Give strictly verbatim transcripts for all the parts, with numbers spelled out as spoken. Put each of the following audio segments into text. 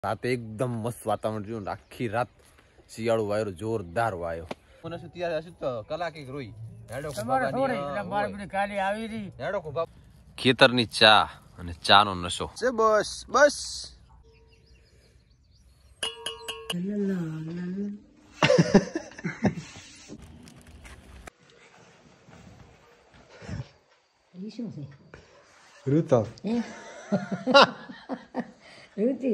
રાતે એકદમ મસ્ત વાતાવરણ જોયું આખી રાત શિયાળો વાયરો જોરદાર વાયો મને શું ત્યારે હશે તો કલાક એક રોઈ હેડો હેડો ખેતરની ચા અને ચા નો નશો છે બસ બસ Ruta. Ruti.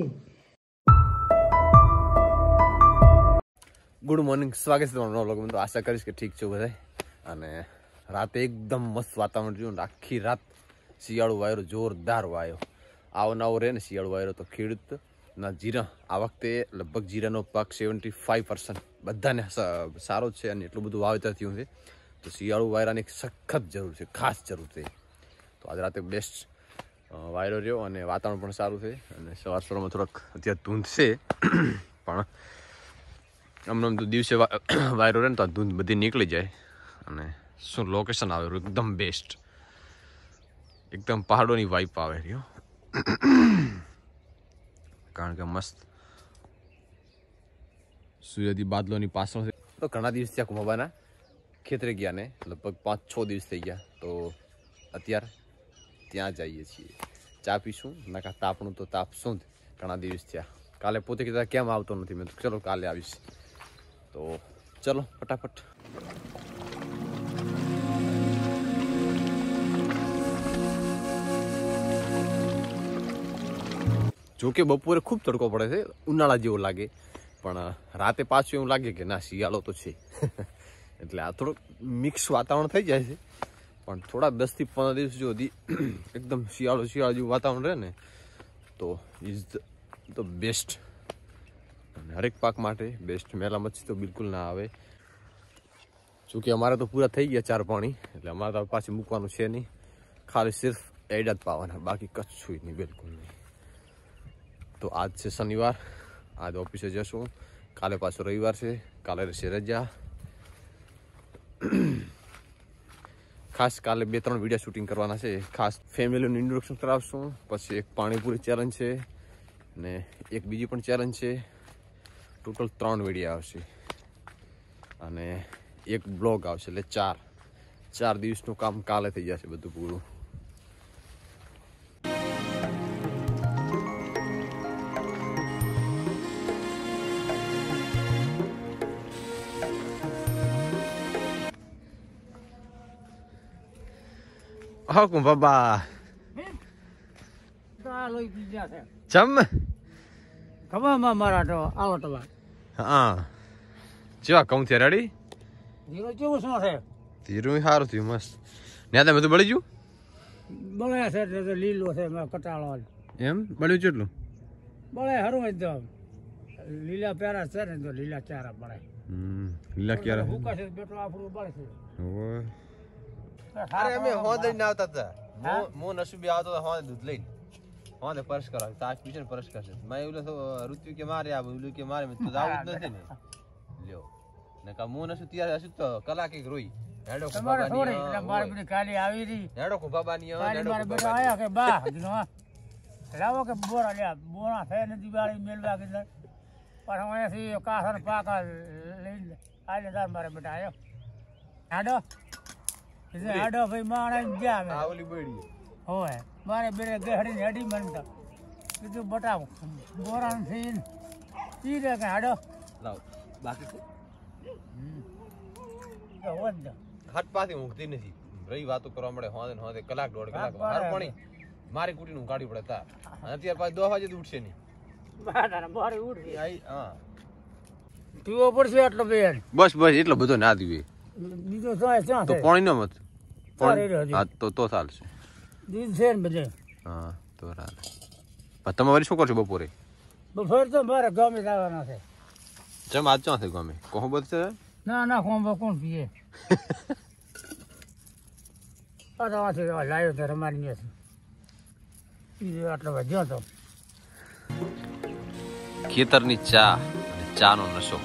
ગુડ મોર્નિંગ, સ્વાગત છે તમારું નવા વ્લોગમાં. તો આશા કરીશ કે ઠીક છો બધા. અને રાતે એકદમ મસ્ત વાતાવરણ જોયું આખી રાત શિયાળો વાયરો જોરદાર વાયો. આવો નવો રહે ને શિયાળો વાયરો તો ખેડૂતના જીરા આ વખતે લગભગ જીરાનો પાક સેવન્ટી ફાઈવ પર્સન્ટ બધાને સારો જ છે અને એટલું બધું વાવેતર થયું છે. તો શિયાળુ વાયરાની સખત જરૂર છે, ખાસ જરૂર છે. તો આજે રાતે બેસ્ટ વાયરો રહ્યો અને વાતાવરણ પણ સારું છે. અને સવાર સવારમાં થોડોક અત્યારે ધૂંધ છે પણ આમ તો દિવસે વાયરો રહે ને તો આ ધૂંધ બધી નીકળી જાય. અને શું લોકેશન આવે એકદમ બેસ્ટ, એકદમ પહાડોની વાઇપ આવે રહ્યો કારણ કે મસ્ત સૂર્યદી બાદલોની પાછળ છે. તો ઘણા દિવસ ત્યાં કુમાબાના ખેતરે ગયા ને લગભગ પાંચ છ દિવસ થઈ ગયા. તો અત્યારે ત્યાં જઈએ છીએ, ચા પીશું. નકા તાપણું તો તાપશું જ, ઘણા દિવસ થયા. કાલે પોતે કીધા કેમ આવતો નથી, મેં તો ચલો કાલે આવીશ. તો ચલો ફટાફટ. જોકે બપોરે ખૂબ તડકો પડે છે, ઉનાળા જેવો લાગે, પણ રાતે પાછું એવું લાગે કે ના શિયાળો તો છે. એટલે આ થોડુંક મિક્સ વાતાવરણ થઈ જાય છે. પણ થોડા દસ થી પંદર દિવસ જો હજી એકદમ શિયાળો શિયાળો જેવું વાતાવરણ રહે ને તો ઇઝ ધ બેસ્ટ. અને હરેક પાક માટે બેસ્ટ. મેલા મચ્છી તો બિલકુલ ના આવે. જોકે અમારે તો પૂરા થઈ ગયા ચાર પાણી, એટલે અમારે તો પાછી મૂકવાનું છે નહીં. ખાલી સિર્ફ એડા જ પાવાના, બાકી કચ્છું નહીં, બિલકુલ નહીં. તો આજ છે શનિવાર, આજ ઓફિસે જશું. કાલે પાછો રવિવાર છે, કાલે રહેશે રજા. ખાસ કાલે બે ત્રણ વિડીયો શૂટિંગ કરવાના છે. ખાસ ફેમિલીનું ઇન્ટ્રોડક્શન કરાવશું, પછી એક પાણીપુરી ચેલેન્જ છે ને એક બીજી પણ ચેલેન્જ છે. ટોટલ ત્રણ વિડીયો આવશે અને એક બ્લોગ આવશે. એટલે ચાર ચાર દિવસનું કામ કાલે થઈ જશે બધું પૂરું. Hakun baba. Cham. Kama mara to out of it. Ah. Chua kaun the ready? You know, you was not here. Tiru haru tu mas. Nada me tu baliju? Bala said the Lilo said my catalog. Em baliju lu. Bala haru with them. Lila Pera said and the Lila Chara Bala. Hmm. Lila Kiara. Who got his better off for Bala? Oh. અરે અમે હોદ લઈને આવતા હતા. મો નસુબી આવતો તો હોદ દૂધ લઈને હોદ પરસ કરાવ. તાજ પીછે પરસ કરશે. મેં એવું તો ઋતુ કે મારે આ બોલ્યું કે મારે મેં તો જાવું જ નથી ને. લ્યો નકા મો નસુ તૈયાર હશે તો કલાક એક રોઈ હેડો કો બાબા ની મારે બધી કાલી આવી રી હેડો કો બાબા ની હેડો મારે બેટા આયા કે બા દીનો લાવો કે બોરા લ્યા બોરા છે ને દિવાળી મેલવા કે પણ હું અહીંથી કાસર પાકા લઈને આલે દાર મારે બેટા આયો હેડો इसे आडो भाई मारा जा में आवली बड़ी होए मारे बेरे गहड़ी हड्डी मनता कितु बटाओ बोरान सीन तीरे के आडो लाओ बाकी तो तो वंद हट पाती मुक्ति नहीं रही बात કરવા મળે હોદે હોદે કલાક દોઢ કલાક હર પાણી મારી કુટીનું કાઢી પડે તાર અત્યાર પાછ દો વાગે ઉઠશે નહીં બાદાના મારી ઉઠી આઈ હા પીવો પડશે એટલો બેન બસ બસ એટલો બધો ના દીવે બીજો સાય ક્યાં તો પાણી ન મત હા તો તો ચાલશે દીન છે ને બધે હા તો ચાલે. પણ તમે વળી શું કરશો બપોરે? બપોર તો મારે ગામે જવાના છે. જમ આજ ક્યાં છે ગામે? કોણ બધ છે? ના ના કોણ કોણ પીએ આથી લાવ્યો તો રમાડી છે પીએ આટલો વધ્યો તો. ખેતરની ચા અને ચાનો નશો.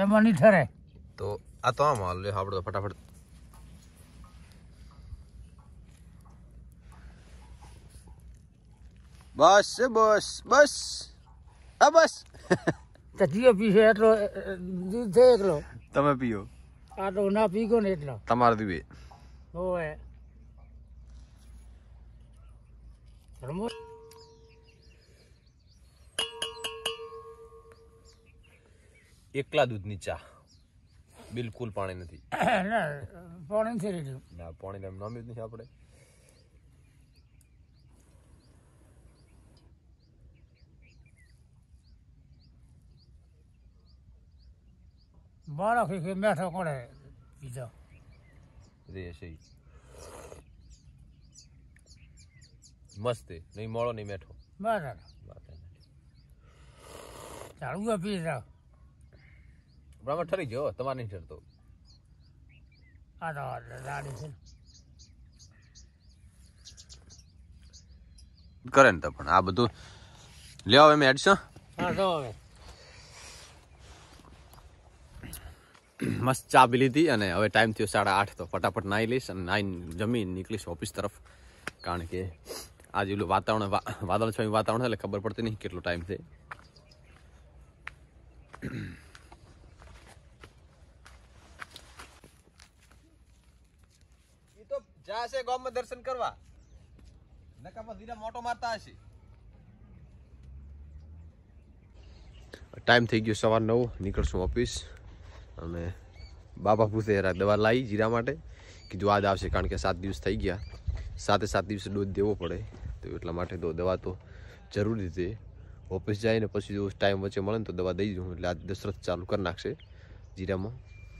એમાં નહીં ઠરે. તો આ તો આમ હાલ લે આપણે તો ફટાફટ બસ બસ બસ આ બસ તો જીઓ પીશે એટલો દૂધ છે એકલો. તમે પીઓ. આ તો ના પીગો ને એટલો તમારે દીવે હોય. રમો એકલા દૂધની ચા, બિલકુલ પાણી નથી. ના પાણી નથી રેડ્યું. ના પાણી એમ નામ જ નથી આપણે. બાળક કે મેઠો કોણે પીધો રે છે મસ્ત નહીં મોળો નહીં મેઠો. બરાબર ચાલુ પી જાઓ. બરાબર ઠરી ગયો તમારે નહીં ઠરતો. આ તો દાડી છે કરે ને તો પણ આ બધું લેવા એમ એડશો. હા તો હવે મસ્ત ચા પી લીધી અને હવે ટાઈમ થયો સાડા આઠ. તો ફટાફટ નાહી લઈશ અને નાહી જમીન નીકળીશ ઓફિસ તરફ. કારણ કે આજે પેલું વાતાવરણ વાદળ છવાયું વાતાવરણ એટલે ખબર પડતી નહીં કેટલો ટાઈમ છે. એ તો જાશે ગામમાં દર્શન કરવા નકામાં ધીરા મોટો મારતા હશે. ટાઈમ થઈ ગયો સવાર નવ. નીકળશું ઓફિસ. અને બાપા પૂછે દવા લાવી જીરા માટે. કીધું આજ આવશે કારણ કે સાત દિવસ થઈ ગયા. સાતે સાત દિવસે ડોઝ દેવો પડે તો એટલા માટે તો દવા તો જરૂરી છે. ઓફિસ જાય ને પછી જો ટાઈમ વચ્ચે મળે ને તો દવા દઈ દઉં એટલે આજ દશરથ ચાલુ કરી નાખશે જીરામાં.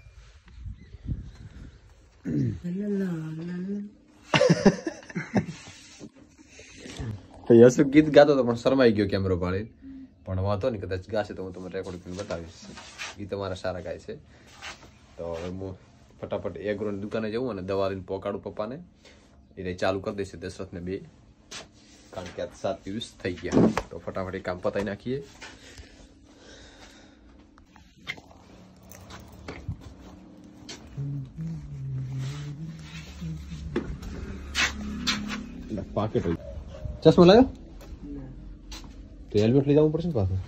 યશુ ગીત ગાતો હતો પણ શરમાઈ ગયો કેમેરો પાડી. પણ વાંધો નહીં, કદાચ ગાશે તો હું તમને રેકોર્ડ કરીને બતાવીશ. ગીત અમારા સારા ગાય છે. તો હવે હું ફટાફટ એગ્રોની દુકાને જવું અને દવા લઈને પોકાડું પપ્પાને. એટલે ચાલુ કરી દઈશ દશરથને બે, કારણ કે આ સાત દિવસ થઈ ગયા. તો ફટાફટ એ કામ પતાવી નાખીએ. પાકેટ ચશ્મા લાવ્યો તો હેલ્મેટ લઈ જવું પડશે ને પાછું.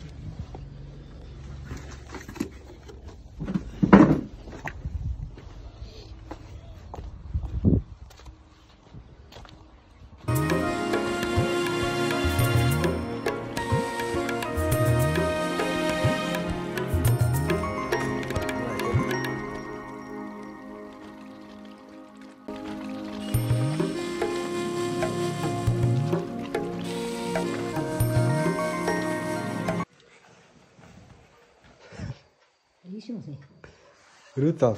ઋતા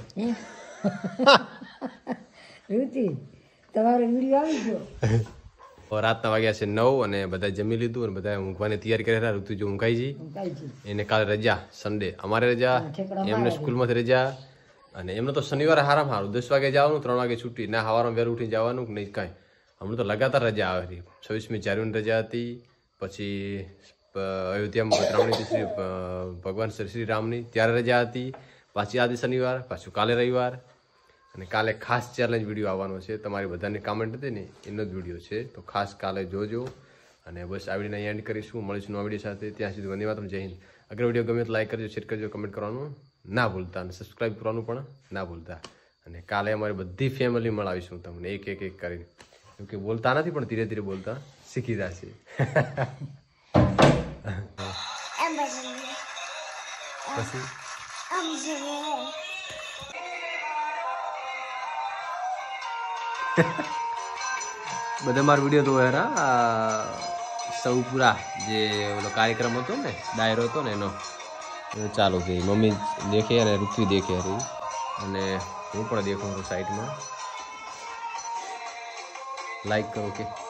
ઋતિ તમારો વિડીયો આવી ગયો. રાતના વાગ્યા છે નવ અને બધા જમી લીધું અને બધા ઊંઘવાની તૈયારી કરી રહ્યા. ઋતુ જો ઊંઘાઈ જઈ એને કાલે રજા સન્ડે, અમારે રજા, એમને સ્કૂલમાંથી રજા. અને એમને તો શનિવારે હારામાં સારું દસ વાગે જવાનું, ત્રણ વાગે છૂટી ના સવારમાં વહેલું ઉઠીને જવાનું કે નહીં કાંઈ. હમણાં તો લગાતાર રજા આવે રહી. છવ્વીસમી જાન્યુઆરી રજા હતી, પછી અયોધ્યામાં પધરામણી શ્રી ભગવાન શ્રી રામની ત્યારે રજા હતી, પાછી આજે શનિવાર, પાછું કાલે રવિવાર. અને કાલે ખાસ ચેલેન્જ વિડીયો આવવાનો છે. તમારી બધાની કમેન્ટ હતી ને એનો જ વિડીયો છે, તો ખાસ કાલે જોજો. અને બસ આ વિડીયોને એન્ડ કરીશું. મળીશું નવા વિડીયો સાથે. ત્યાં સુધી વંદે માતરમ, જય હિન્દ. અગર વિડીયો ગમે તો લાઈક કરજો, શેર કરજો, કમેન્ટ કરવાનું ના ભૂલતા અને સબસ્ક્રાઈબ કરવાનું પણ ના ભૂલતા. અને કાલે અમારી બધી ફેમિલી મળાવીશું તમને એક એક એક કરીને. કેમ કે બોલતા નથી પણ ધીરે ધીરે બોલતા શીખી જશે. પછી બધા મારો વિડીયો તો હેરા સૌ પૂરા જે ઓલો કાર્યક્રમ હતો ને, ડાયરો હતો ને એનો ચાલુ થઈ. મમ્મી દેખે અને ઋત્વી દેખે રહી અને હું પણ દેખું છું સાઈડમાં. લાઈક કરો કે